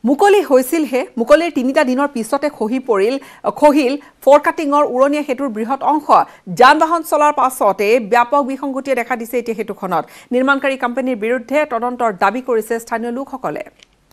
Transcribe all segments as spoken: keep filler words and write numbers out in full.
মুকলি হৈছিল হে মুকলিৰ তিনিটা দিনৰ পিছতে খহি পৰিল খহিল ফৰ কাটিঙৰ উৰণীয়া হেতুৰ বৃহৎ অংশ যান বাহন চলাৰ পাছতে ব্যাপক বিসংগতিয়ে দেখা দিছে এই হেতুখনত নিৰ্মাণকাৰী কোম্পানীৰ বিৰুদ্ধে তদন্তৰ দাবী কৰিছে স্থানীয় লোকসকলে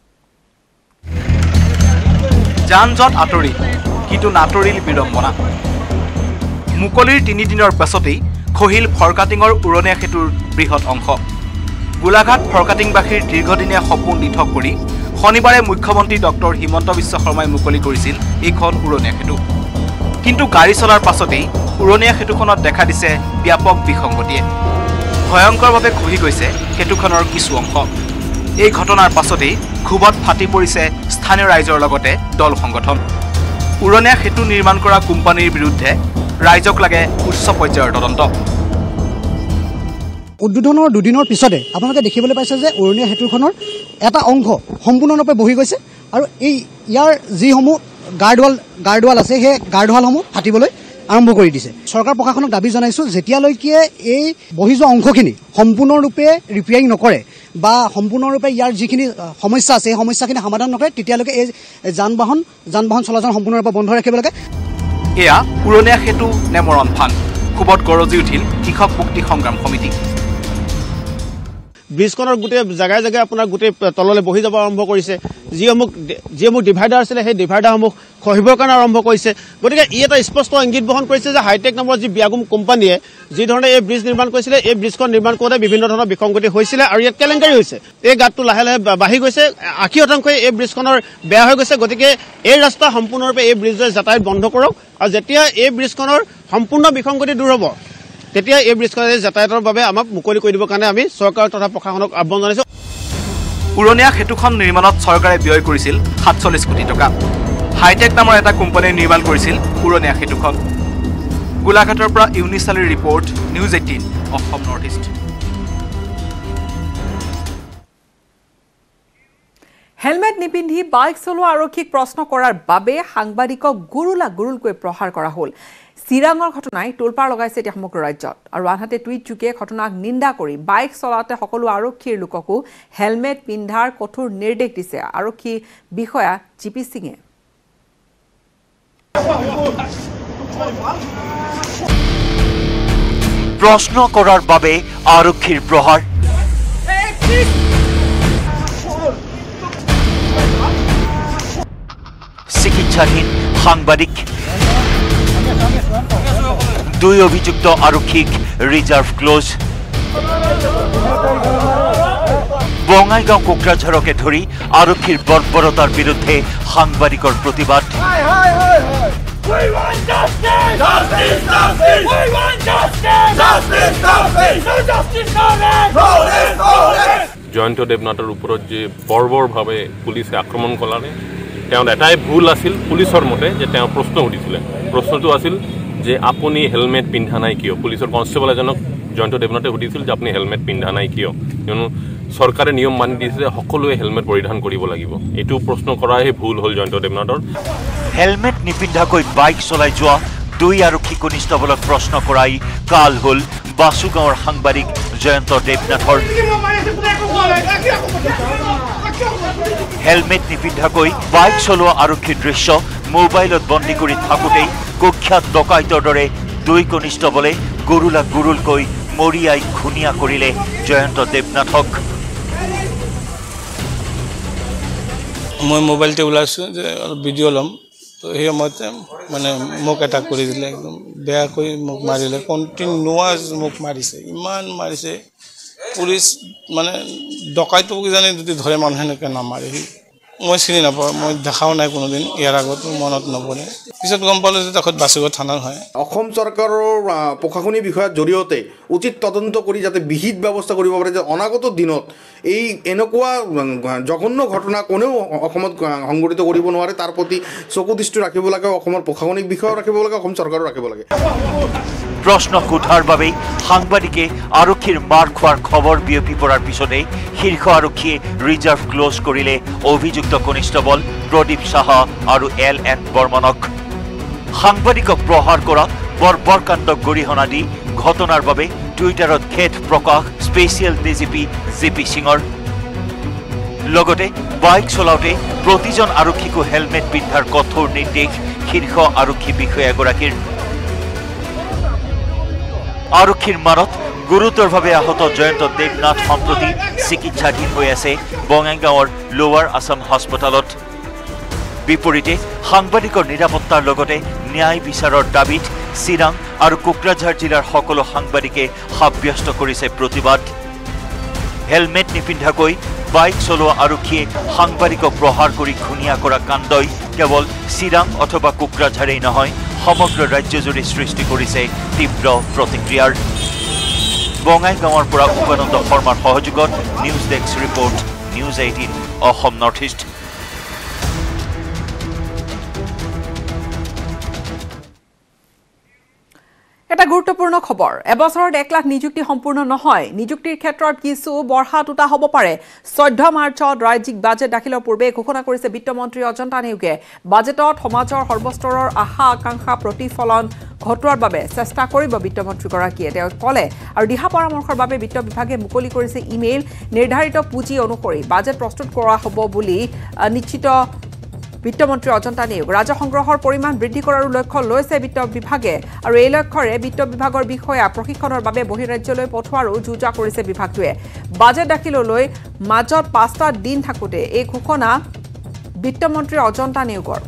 যানজট আতৰি কিন্তু নাতৰিল বিৰম্বনা মুকলিৰ তিনি দিনৰ পাছতেই খহিল ফৰ কাটিঙৰ উৰণীয়া হেতুৰ বৃহৎ অংশ গোলাঘাট ফৰ কাটিংবাসীৰ দীৰ্ঘদিনীয়া সপোন দিঠক কৰি শনিবাৰে মুখ্যমন্ত্ৰী ডক্টৰ হিমন্ত বিশ্ব শৰ্মাই মুকলি কৰিছিল এইখন উৰণীয়া হেতু কিন্তু গাড়ী চলাৰ পাছতেই উৰণীয়া হেতুখনত দেখা দিছে ব্যাপক বিসংগতিয়ে ভয়ংকৰভাৱে খহি গৈছে হেতুখনৰ কিছু অংশ এই ঘটনাৰ পাছতেই ক্ষোভত ফাটি পৰিছে স্থানীয় ৰাইজৰ লগতে দল সংগঠন উৰণীয়া হেতু নিৰ্মাণ কৰা কোম্পানীৰ বিৰুদ্ধে ৰাইজক লাগে উচ্চ পৰ্যায়ৰ তদন্ত উদ্বোধনৰ দুদিনৰ পিছতে আপোনালোকে দেখিবলৈ পাইছে যে উৰণীয়া হেতুখনৰ এটা অংশ সম্পূৰ্ণৰূপে বহি গৈছে আৰু এই ইয়াৰ যিসমূহ গাৰ্ডৱাল গাৰ্ডৱাল আছে সেই গাৰ্ডৱালসমূহ ফাটিবলৈ আৰম্ভ কৰি দিছে চৰকাৰ প্ৰশাসনক দাবী জনাইছো যেতিয়ালৈকে এই বহি যোৱা অংশখিনি সম্পূৰ্ণৰূপে ৰিপেয়াৰিং নকৰে বা সম্পূৰ্ণৰূপে ইয়াৰ যিখিনি সমস্যা আছে এই সমস্যাখিনি সমাধান নকৰে তেতিয়ালৈকে এই যান বাহন যান বাহন চলাচল সম্পূৰ্ণৰূপে বন্ধ ৰাখিব লাগে এয়া উৰণীয়া হেতু নে মৰণ ফান খুবত গৰজি উঠিল কৃষক মুক্তি সংগ্ৰাম সমিতি ব্ৰিজখনৰ গোটেই জাগাই জাগাই আপোনাৰ গোটেই তললৈ বহি যাব আৰম্ভ কৰিছে যিসমূহ যিসমূহ ডিভাইডাৰ আছিলে সেই ডিভাইডাৰসমূহ খহিবৰ কাৰণে আৰম্ভ কৰিছে গতিকে ই এটা স্পষ্ট ইংগিত বহন কৰিছে যে হাইটেক নামৰ যি বিয়াগুম কোম্পানীয়ে যি ধৰণে এই ব্ৰিজ নিৰ্মাণ কৰিছিলে এই ব্ৰিজখন নিৰ্মাণ কৰোঁতে বিভিন্ন ধৰণৰ বিসংগতি হৈছিলে আৰু ইয়াত কেলেংকাৰী হৈছে এই গাঁতটো লাহে লাহে বাঢ়ি গৈছে আশী শতাংশই এই ব্ৰিজখনৰ বেয়া হৈ গৈছে গতিকে এই ৰাস্তা সম্পূৰ্ণৰূপে এই ব্ৰিজৰ যাতায়াত বন্ধ কৰক আৰু যেতিয়া এই ব্ৰিজখনৰ সম্পূৰ্ণ বিসংগতি দূৰ হ'ব তেতিয়া এই ব্ৰিজখনৰ যাতায়াতৰ বাবে আমাক মুকলি কৰি দিবৰ কাৰণে আমি চৰকাৰ তথা প্ৰশাসনক আহ্বান জনাইছো উৰণীয়া হেতুখন নিৰ্মাণত চৰকাৰে ব্যয় কৰিছিল সাতচল্লিছ কোটি টকা হাইটেক নামৰ এটা কোম্পানীয়ে নিৰ্মাণ কৰিছিল উৰণীয়া হেতুখন গোলাঘাটৰ পৰা ইউনিছ আলীৰ report news eighteen Assam north east helmet নিপিন্ধি বাইক চলোৱা আৰক্ষীক প্ৰশ্ন কৰাৰ বাবে সাংবাদিকক গুৰুলা গুৰুলকৈ প্ৰহাৰ কৰা হ'ল চিৰাঙৰ ঘটনাই টোলপাৰ লগাইছে এতিয়া সমগ্ৰ ৰাজ্যত আৰু আনহাতে টুইট যোগে ঘটনাক নিন্দা কৰি বাইক চলাওঁতে সকলো আৰক্ষীৰ লোককো হেলমেট পিন্ধাৰ কঠোৰ নিৰ্দেশ দিছে আৰক্ষী বিষয়া জি পি সিঙে প্ৰশ্ন কৰাৰ বাবে আৰক্ষীৰ প্ৰহাৰ চিকিৎসাধীন সাংবাদিক দুই অভিযুক্ত আৰক্ষীক ৰিজাৰ্ভ ক্লোজ বঙাইগাঁও কোকৰাঝাৰকে ধৰি আৰক্ষীৰ বৰ্বৰতাৰ বিৰুদ্ধে সাংবাদিকৰ প্ৰতিবাদ জয়ন্ত দেৱনাথৰ ওপৰত যে বৰ্বৰভাৱে পুলিচে আক্ৰমণ কৰালে তেওঁৰ এটাই ভুল আছিল পুলিচৰ মতে যে তেওঁ প্ৰশ্ন সুধিছিলে প্ৰশ্নটো আছিল যে আপুনি হেলমেট পিন্ধা নাই কিয় পুলিচৰ কনষ্টেবল এজনক জয়ন্ত দেৱনাথে সুধিছিল যে আপুনি হেলমেট পিন্ধা নাই কিয় কিয়নো চৰকাৰে নিয়ম মানি দিছে যে সকলোৱে হেলমেট পৰিধান কৰিব লাগিব এইটো প্ৰশ্ন কৰাহে ভুল হ'ল জয়ন্ত দেৱনাথৰ হেলমেট নিপিন্ধাকৈ বাইক চলাই যোৱা দুই আৰক্ষী কনিষ্টেবলক প্ৰশ্ন কৰাই কাল হ'ল বাসুগাঁৱৰ সাংবাদিক জয়ন্ত দেৱনাথৰ হেলমেট নিপিন্ধাকৈ বাইক চলোৱা আৰক্ষীৰ দৃশ্য মোবাইলত বন্দী কৰি থাকোঁতেই কুখ্যাত ডকাইতৰ দৰে দুই কনিষ্টেবলে গুৰুলা গুৰুলকৈ মৰিয়াই খুনীয়া কৰিলে জয়ন্ত দেৱনাথক মই মোবাইলতে ওলাইছোঁ যে ভিডিঅ' ল'ম তো সেই সময়তে মানে মোক এটাক কৰি দিলে একদম বেয়াকৈ মোক মাৰিলে কণ্টিনিউৱাছ মোক মাৰিছে ইমান মাৰিছে পুলিচ মানে ডকাইটো কিজানি যদি ধৰে মানুহ এনেকৈ নামাৰে মই চিনি নাপাওঁ মই দেখাও নাই কোনোদিন ইয়াৰ আগত মনত নপৰে পিছত গম পালোঁ যে তাত বাসুগাঁও থানাৰ হয় অসম চৰকাৰৰ প্ৰশাসনিক বিষয়াৰ জৰিয়তে উচিত তদন্ত কৰি যাতে বিহিত ব্যৱস্থা কৰিব পাৰে যে অনাগত দিনত এই এনেকুৱা জঘন্য ঘটনা কোনেও অসমত সংঘটিত কৰিব নোৱাৰে তাৰ প্ৰতি চকু দৃষ্টি ৰাখিব লাগে অসমৰ প্ৰশাসনিক বিষয়াও ৰাখিব লাগে অসম চৰকাৰো ৰাখিব লাগে প্ৰশ্ন সোধাৰ বাবে সাংবাদিকে আৰক্ষীৰ মাৰ খোৱাৰ খবৰ বিয়পি পৰাৰ পিছতে শীৰ্ষ আৰক্ষীয়ে ৰিজাৰ্ভ ক্লোজ কৰিলে অভিযুক্ত কনিষ্টেবল প্ৰদীপ সাহা আৰু এল এন বৰ্মনক সাংবাদিকক প্ৰহাৰ কৰা বৰ্বৰ কাণ্ডক গৰিহণা দি ঘটনাৰ বাবে টুইটাৰত খেদ প্ৰকাশ স্পেচিয়েল ডিজিপি জি পি সিঙৰ লগতে বাইক চলাওঁতে প্ৰতিজন আৰক্ষীকো হেলমেট পিন্ধাৰ কঠোৰ নিৰ্দেশ শীৰ্ষ আৰক্ষী বিষয়াগৰাকীৰ। আৰক্ষীৰ মানত গুৰুতৰভাৱে আহত জয়ন্ত দেৱনাথ সম্প্ৰতি চিকিৎসাধীন হৈ আছে বঙাইগাঁৱৰ লোৱাৰ আছাম হাস্পতালত। বিপৰীতে সাংবাদিকৰ নিৰাপত্তাৰ লগতে ন্যায় বিচাৰৰ দাবীত চিৰাং আৰু কোকৰাঝাৰ জিলাৰ সকলো সাংবাদিকে সাব্যস্ত কৰিছে প্ৰতিবাদ। হেলমেট নিপিন্ধাকৈ বাইক চলোৱা আৰক্ষীয়ে সাংবাদিকক প্ৰহাৰ কৰি ঘূণীয়া কৰা কাণ্ডই কেৱল চিৰাং অথবা কোকৰাঝাৰেই নহয় সমগ্ৰ ৰাজ্যজুৰি সৃষ্টি কৰিছে তীব্ৰ প্ৰতিক্ৰিয়াৰ। বঙাইগাঁৱৰ পৰা উপানন্দ শৰ্মাৰ সহযোগত news desk report news eighteen Assam north east. এটা গুৰুত্বপূৰ্ণ খবৰ এবছৰত এক লাখ নিযুক্তি সম্পূৰ্ণ নহয় নিযুক্তিৰ ক্ষেত্ৰত কিছু বৰ্ষা টুটা হ'ব পাৰে চৈধ্য মাৰ্চত ৰাজ্যিক বাজেট দাখিলৰ পূৰ্বে ঘোষণা কৰিছে বিত্তমন্ত্ৰী অজন্তা নেওগে বাজেটত সমাজৰ সৰ্বস্তৰৰ আশা আকাংক্ষা প্ৰতিফলন ঘটোৱাৰ বাবে চেষ্টা কৰিব বিত্তমন্ত্ৰীগৰাকীয়ে তেওঁ ক'লে আৰু দিহা পৰামৰ্শৰ বাবে বিত্ত বিভাগে মুকলি কৰিছে ইমেইল নিৰ্ধাৰিত পুঁজি অনুসৰি বাজেট প্ৰস্তুত কৰা হ'ব বুলি নিশ্চিত বিত্তমন্ত্ৰী অজন্তা নেওগ ৰাজহ সংগ্ৰহৰ পৰিমাণ বৃদ্ধি কৰাৰ লক্ষ্য লৈছে বিত্ত বিভাগে আৰু এই লক্ষ্যৰে বিত্ত বিভাগৰ বিষয়া প্ৰশিক্ষণৰ বাবে বহিৰাজ্যলৈ পঠোৱাৰো যোজা কৰিছে বিভাগটোৱে বাজেট দাখিললৈ মাজত পাঁচটা দিন থাকোতে এই ঘোষণা বিত্তমন্ত্ৰী অজন্তা নেওগৰ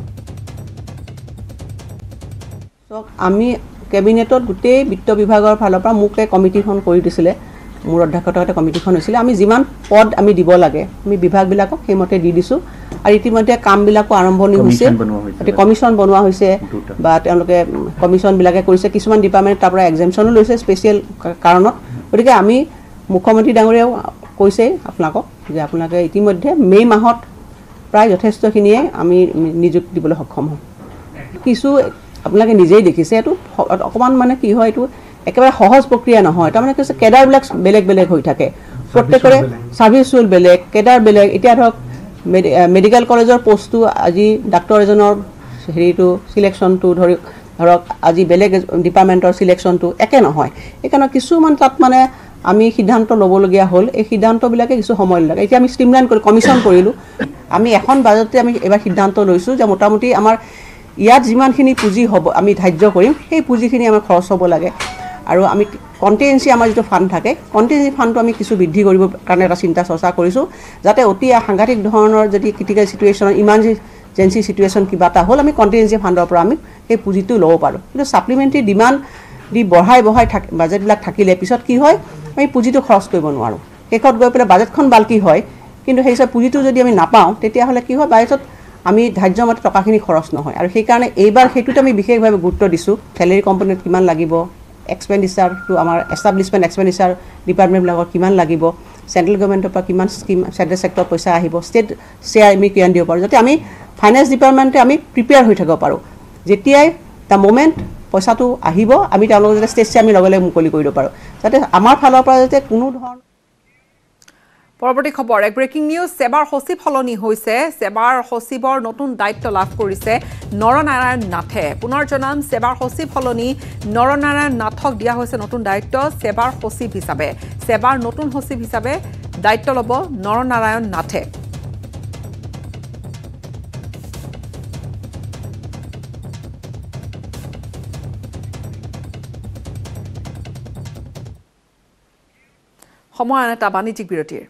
আমি কেবিনেটত গোটেই বিত্ত বিভাগৰ ফালৰ পৰা মোক এই কমিটিখন কৰি দিছিলে মোৰ অধ্যক্ষতাতে কমিটিখন হৈছিলে আমি যিমান পদ আমি দিব লাগে আমি বিভাগবিলাকক সেইমতে দি দিছোঁ আৰু ইতিমধ্যে কামবিলাকো আৰম্ভণি হৈছে এতিয়া কমিশ্যন বনোৱা হৈছে বা তেওঁলোকে কমিশ্যনবিলাকে কৰিছে কিছুমান ডিপাৰ্টমেণ্ট তাৰ পৰা এক্সামশ্যনো লৈছে স্পেচিয়েল কাৰণত গতিকে আমি মুখ্যমন্ত্ৰী ডাঙৰীয়াও কৈছে আপোনালোকক যে আপোনালোকে ইতিমধ্যে মে' মাহত প্ৰায় যথেষ্টখিনিয়ে আমি নিযুক্তি দিবলৈ সক্ষম হ'ম কিছু আপোনালোকে নিজেই দেখিছে এইটো অকণমান মানে কি হয় এইটো একেবাৰে সহজ প্ৰক্ৰিয়া নহয় তাৰমানে কি হৈছে কেডাৰবিলাক বেলেগ বেলেগ হৈ থাকে প্ৰত্যেকৰে ছাৰ্ভিচ ৰুল বেলেগ কেডাৰ বেলেগ এতিয়া ধৰক মেডিকেল কলেজৰ পোষ্টটো আজি ডাক্তৰ এজনৰ হেৰিটো চিলেকশ্যনটো ধৰি ধৰক আজি বেলেগ ডিপাৰ্টমেণ্টৰ চিলেকশ্যনটো একে নহয় সেইকাৰণে কিছুমান তাত মানে আমি সিদ্ধান্ত ল'বলগীয়া হ'ল এই সিদ্ধান্তবিলাকে কিছু সময় লাগে এতিয়া আমি ষ্ট্ৰীমলাইন কৰি কমিশ্যন কৰিলোঁ আমি এখন বাজেটতে আমি এবাৰ সিদ্ধান্ত লৈছোঁ যে মোটামুটি আমাৰ ইয়াত যিমানখিনি পুঁজি হ'ব আমি ধাৰ্য কৰিম সেই পুঁজিখিনি আমাৰ খৰচ হ'ব লাগে আৰু আমি কণ্টিজেঞ্চি আমাৰ যিটো ফাণ্ড থাকে কণ্টিজেঞ্চি ফাণ্ডটো আমি কিছু বৃদ্ধি কৰিবৰ কাৰণে এটা চিন্তা চৰ্চা কৰিছোঁ যাতে অতি সাংঘাতিক ধৰণৰ যদি ক্ৰিটিকেল চিটুৱেশ্যনৰ ইমাৰ্জেঞ্চি চিটুৱেশ্যন কিবা এটা হ'ল আমি কণ্টিজেঞ্চি ফাণ্ডৰ পৰা আমি সেই পুঁজিটো ল'ব পাৰোঁ কিন্তু ছাপ্লিমেণ্টাৰী ডিমাণ্ড দি বঢ়াই বঢ়াই থাক বাজেটবিলাক থাকিলে পিছত কি হয় আমি পুঁজিটো খৰচ কৰিব নোৱাৰোঁ শেষত গৈ পেলাই বাজেটখন বাল্কি হয় কিন্তু সেই হিচাপে পুঁজিটো যদি আমি নাপাওঁ তেতিয়াহ'লে কি হয় বাজেটত আমি ধাৰ্যমতে টকাখিনি খৰচ নহয় আৰু সেইকাৰণে এইবাৰ সেইটোতে আমি বিশেষভাৱে গুৰুত্ব দিছোঁ চেলেৰী কম্পনেণ্ট কিমান লাগিব এক্সপেণ্ডিচাৰটো আমাৰ এষ্টাব্লিছমেণ্ট এক্সপেণ্ডিচাৰ ডিপাৰ্টমেণ্টবিলাকৰ কিমান লাগিব চেণ্ট্ৰেল গভৰ্ণমেণ্টৰ পৰা কিমান স্কিম চেণ্ট্ৰেল ছেক্টৰ পইচা আহিব ষ্টেট শ্বেয়াৰ আমি কিমান দিব পাৰোঁ যাতে আমি ফাইনেন্স ডিপাৰ্টমেণ্টে আমি প্ৰিপেয়াৰ হৈ থাকিব পাৰোঁ যেতিয়াই দ্য মোমেণ্ট পইচাটো আহিব আমি তেওঁলোকক যাতে ষ্টেট শ্বেয়াৰ আমি লগে লগে মুকলি কৰিব পাৰোঁ যাতে আমাৰ ফালৰ পৰা যাতে কোনো ধৰণৰ পৰৱৰ্তী খবৰ এক ব্ৰেকিং নিউজ সেবাৰ সচিব সলনি হৈছে সেবাৰ সচিবৰ নতুন দায়িত্ব লাভ কৰিছে নৰনাৰায়ণ নাথে পুনৰ জনাম সেবাৰ সচিব সলনি নৰনাৰায়ণ নাথক দিয়া হৈছে নতুন দায়িত্ব সেবাৰ সচিব হিচাপে সেবাৰ নতুন সচিব হিচাপে দায়িত্ব ল'ব নৰনাৰায়ণ নাথে সময় এটা বাণিজ্যিক বিৰতিৰ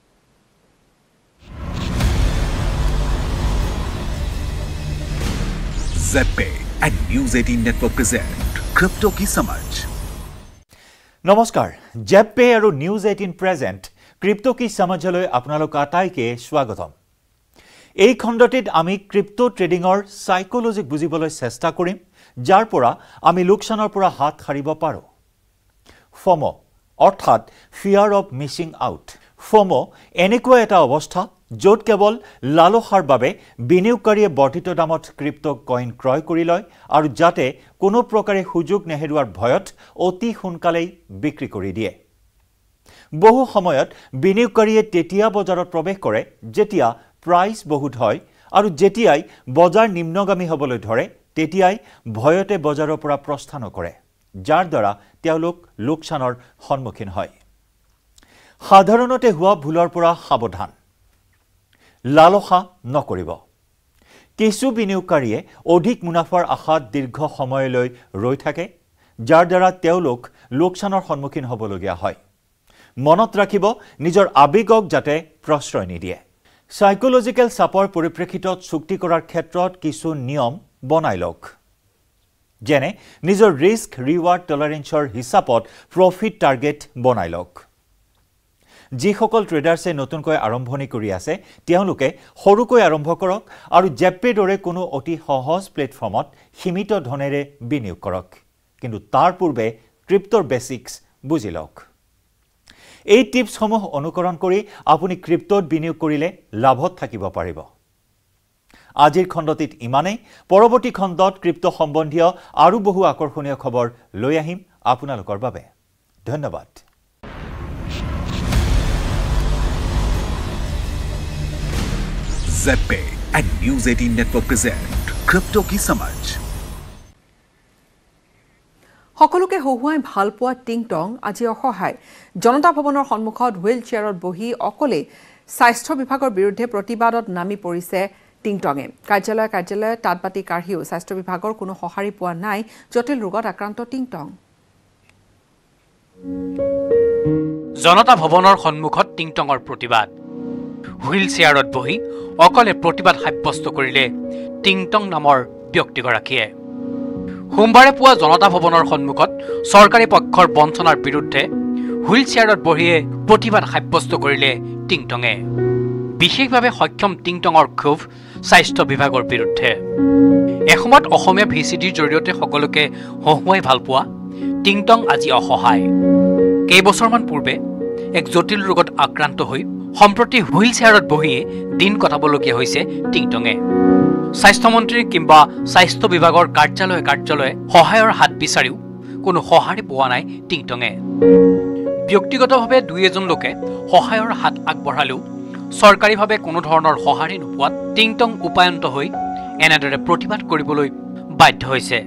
Zeppe and News eighteen Network present Crypto Ki Samajh. নমস্কাৰ জেপে আৰু নিউজ এইটিন প্ৰেজেণ্ট ক্ৰিপ্টো কি সমাজলৈ আপোনালোক আটাইকে স্বাগতম এই খণ্ডটিত আমি ক্ৰিপ্টো ট্ৰেডিঙৰ সাইকোলজিক বুজিবলৈ চেষ্টা কৰিম যাৰ পৰা আমি লোকচানৰ পৰা হাত সাৰিব পাৰো ফমো অৰ্থাৎ fear of missing out FOMO এনেকুৱা এটা অৱস্থা য'ত কেৱল লালসাৰ বাবে বিনিয়োগকাৰীয়ে বৰ্ধিত দামত ক্ৰিপ্টো কইন ক্ৰয় কৰি লয় আৰু যাতে কোনো প্ৰকাৰে সুযোগ নেহেৰুৱাৰ ভয়ত অতি সোনকালেই বিক্ৰী কৰি দিয়ে বহু সময়ত বিনিয়োগকাৰীয়ে তেতিয়া বজাৰত প্ৰৱেশ কৰে যেতিয়া প্ৰাইচ বহুত হয় আৰু যেতিয়াই বজাৰ নিম্নগামী হ'বলৈ ধৰে তেতিয়াই ভয়তে বজাৰৰ পৰা প্ৰস্থান কৰে যাৰ দ্বাৰা তেওঁলোক লোকচানৰ সন্মুখীন হয় সাধাৰণতে হোৱা ভুলৰ পৰা সাৱধান লালসা নকৰিব কিছু বিনিয়োগকাৰীয়ে অধিক মুনাফাৰ আশাত দীৰ্ঘ সময়লৈ ৰৈ থাকে যাৰ দ্বাৰা তেওঁলোক লোকচানৰ সন্মুখীন হ'বলগীয়া হয় মনত ৰাখিব নিজৰ আবেগক যাতে প্ৰশ্ৰয় নিদিয়ে সাইকোলজিক্যাল চাপৰ পৰিপ্ৰেক্ষিতত চুক্তি কৰাৰ ক্ষেত্ৰত কিছু নিয়ম বনাই লওক যেনে নিজৰ ৰিস্ক ৰিৱাৰ্ড টলাৰেন্সৰ হিচাপত প্ৰফিট টাৰ্গেট বনাই লওক যিসকল ট্ৰেডাৰ্ছে নতুনকৈ আৰম্ভণি কৰি আছে তেওঁলোকে সৰুকৈ আৰম্ভ কৰক আৰু জেপে দৰে কোনো অতি সহজ প্লেটফৰ্মত সীমিত ধনেৰে বিনিয়োগ কৰক কিন্তু তাৰ পূৰ্বে ক্ৰিপ্টোৰ বেসিক্স বুজি লওক এই টিপছসমূহ অনুকৰণ কৰি আপুনি ক্ৰিপ্টোত বিনিয়োগ কৰিলে লাভত থাকিব পাৰিব আজিৰ খণ্ডটিত ইমানেই পৰৱৰ্তী খণ্ডত ক্ৰিপ্টো সম্বন্ধীয় আৰু বহু আকৰ্ষণীয় খবৰ লৈ আহিম আপোনালোকৰ বাবে ধন্যবাদ Zeppe and News eighteen Network present Crypto Ki Samajh. সকলোকে হহুৱাই ভাল পোৱা টিংটং আজি অসহায় জনতা ভৱনৰ সন্মুখত হুইল চেয়াৰত বহি অকলে স্বাস্থ্য বিভাগৰ বিৰুদ্ধে প্ৰতিবাদত নামি পৰিছে টিংটঙে কাৰ্যালয় কাৰ্যালয় তাতবাতি কাঢ়িও স্বাস্থ্য বিভাগৰ কোনো সহাৰি পোৱা নাই জটিল ৰোগত আক্ৰান্ত টিংটং জনতা ভৱনৰ সন্মুখত টিংটঙৰ প্ৰতিবাদ হুইল চেয়াৰত বহি অকলে প্ৰতিবাদ সাব্যস্ত কৰিলে টিংটং নামৰ ব্যক্তিগৰাকীয়ে সোমবাৰে পুৱা জনতা ভৱনৰ সন্মুখত চৰকাৰী পক্ষৰ বঞ্চনাৰ বিৰুদ্ধে হুইল চেয়াৰত বহিয়ে প্ৰতিবাদ সাব্যস্ত কৰিলে টিংটঙে বিশেষভাৱে সক্ষম টিংটঙৰ ক্ষোভ স্বাস্থ্য বিভাগৰ বিৰুদ্ধে এসময়ত অসমীয়া ভিচিডিৰ জৰিয়তে সকলোকে হহুৱাই ভাল পোৱা টিংটং আজি অসহায় কেইবছৰমান পূৰ্বে এক জটিল ৰোগত আক্ৰান্ত হৈ সম্প্ৰতি হুইল চেয়াৰত বহিয়ে দিন কটাবলগীয়া হৈছে টিংটঙে স্বাস্থ্যমন্ত্ৰী কিংবা স্বাস্থ্য বিভাগৰ কাৰ্যালয় কাৰ্যালয়ে সহায়ৰ হাত বিচাৰিও কোনো সহাৰি পোৱা নাই টিংটঙে ব্যক্তিগতভাৱে দুই এজন লোকে সহায়ৰ হাত আগবঢ়ালেও চৰকাৰীভাৱে কোনো ধৰণৰ সহাৰি নোপোৱাত টিংটং উপায়ন্ত হৈ এনেদৰে প্ৰতিবাদ কৰিবলৈ বাধ্য হৈছে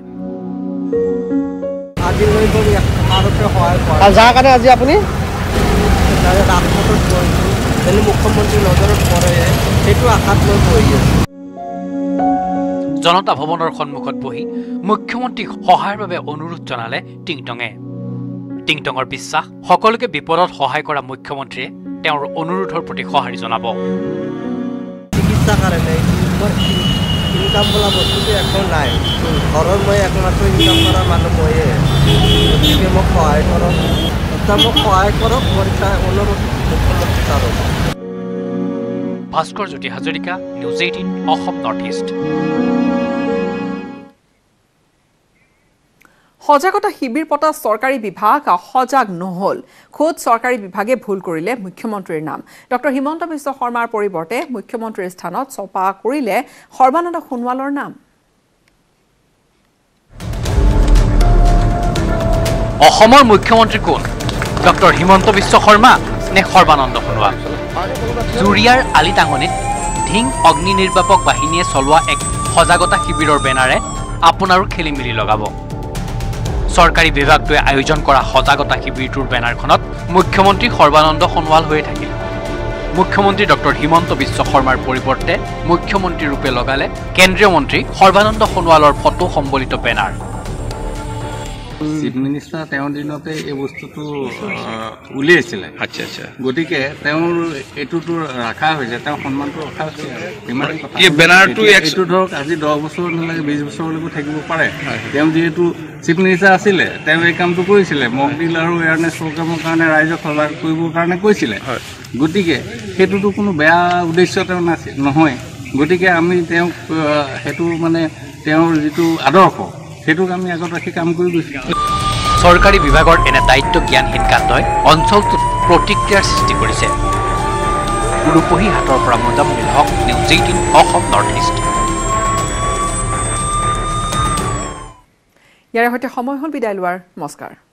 যাৰ কাৰণে আজি আপুনি মুখ্যমন্ত্ৰীৰ নজৰত পৰে সেইটো আশাত লৈ বহি আছে জনতা ভৱনৰ সন্মুখত বহি মুখ্যমন্ত্ৰীক সহায়ৰ বাবে অনুৰোধ জনালে টিংটঙে টিংটঙৰ বিশ্বাস সকলোকে বিপদত সহায় কৰা মুখ্যমন্ত্ৰীয়ে তেওঁৰ অনুৰোধৰ প্ৰতি সহাৰি জনাব চিকিৎসা কাৰণে ইনকাম বোলা বস্তুটো একো নাই ঘৰৰ মই একমাত্ৰ ইনকাম কৰা মানুহ ময়ে গতিকে মোক সহায় কৰক মোক সহায় কৰক মোৰ এটা অনুৰোধ মুখ্যমন্ত্ৰী ছাৰক Bhaskar Jyoti Hazarika news eighteen Assam north east সজাগতা শিবিৰ পতা চৰকাৰী বিভাগ সজাগ নহল খোদ চৰকাৰী বিভাগে ভুল কৰিলে মুখ্যমন্ত্ৰীৰ নাম ডক্টৰ হিমন্ত বিশ্ব শৰ্মাৰ পৰিৱৰ্তে মুখ্যমন্ত্ৰীৰ স্থানত ছপা কৰিলে সৰ্বানন্দ সোণোৱালৰ নাম অসমৰ মুখ্যমন্ত্ৰী কোন ডক্টৰ হিমন্ত বিশ্ব শৰ্মা নে সৰ্বানন্দ সোণোৱাল জুৰিয়াৰ আলিটাঙনিত ধিং অগ্নি নিৰ্বাপক বাহিনীয়ে চলোৱা এক সজাগতা শিবিৰৰ বেনাৰে আপোনাৰো খেলি মেলি লগাব চৰকাৰী বিভাগটোৱে আয়োজন কৰা সজাগতা শিবিৰটোৰ বেনাৰখনত মুখ্যমন্ত্ৰী সৰ্বানন্দ সোণোৱাল হৈ থাকিল মুখ্যমন্ত্ৰী ডক্টৰ হিমন্ত বিশ্ব শৰ্মাৰ পৰিৱৰ্তে মুখ্যমন্ত্ৰী ৰূপে লগালে কেন্দ্ৰীয় মন্ত্ৰী সৰ্বানন্দ সোণোৱালৰ ফটো সম্বলিত বেনাৰ চিফ মিনিষ্টাৰ তেওঁৰ দিনতে এই বস্তুটো উলিয়াইছিলে আচ্ছা আচ্ছা গতিকে তেওঁৰ এইটোতো ৰখা হৈছে তেওঁৰ সন্মানটো ৰখা হৈছে ইমান কথা এই বেনাৰটো এইটো ধৰক আজি দহ বছৰ নালাগে বিশ বছৰলৈকে থাকিব পাৰে তেওঁ যিহেতু চিফ মিনিষ্টাৰ আছিলে তেওঁ এই কামটো কৰিছিলে মক ডিল আৰু এৱাৰনেছ প্ৰগ্ৰামৰ কাৰণে ৰাইজক সজাগ কৰিবৰ কাৰণে কৈছিলে গতিকে সেইটোতো কোনো বেয়া উদ্দেশ্য তেওঁ নাছিল নহয় গতিকে আমি তেওঁক সেইটো মানে তেওঁৰ যিটো আদৰ্শ সেইটোক আমি আগত ৰাখি কাম কৰি গৈছোঁ চৰকাৰী বিভাগৰ এনে দায়িত্ব জ্ঞানহীন কাণ্ডই অঞ্চলটোত প্ৰতিক্ৰিয়াৰ সৃষ্টি কৰিছে ৰূপহী হাতৰ পৰা Mozammil Haque news eighteen Assam north east ইয়াৰ সৈতে সময় হ'ল বিদায় লোৱাৰ নমস্কাৰ।